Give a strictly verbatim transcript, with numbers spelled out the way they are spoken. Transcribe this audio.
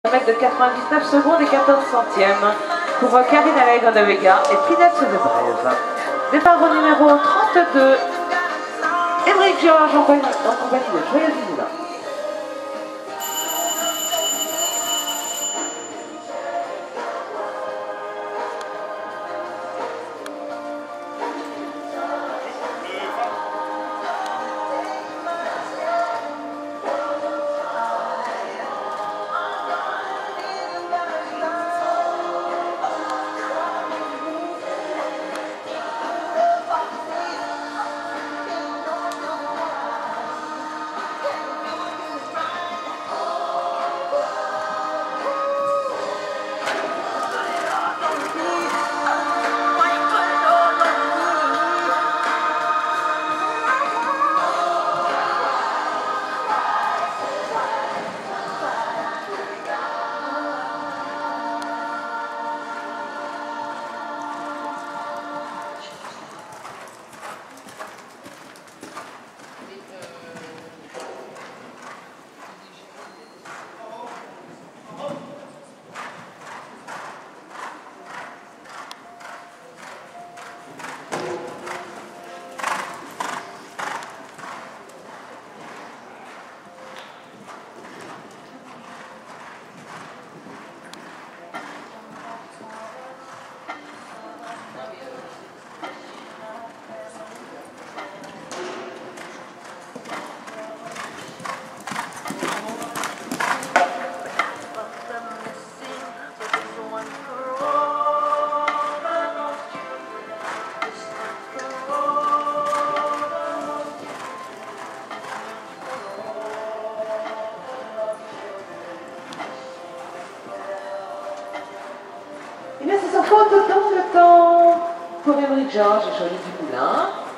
un mètre de quatre-vingt-dix-neuf secondes et quatorze centièmes pour Karine Alegre de Vega et Pinette de Brève. Départ au numéro trente-deux, Émeric Georges en compagnie de Joyeuse Moulin. Et bien c'est son faute de temps, le temps pour Émeric Georges et Joyeuse Moulin.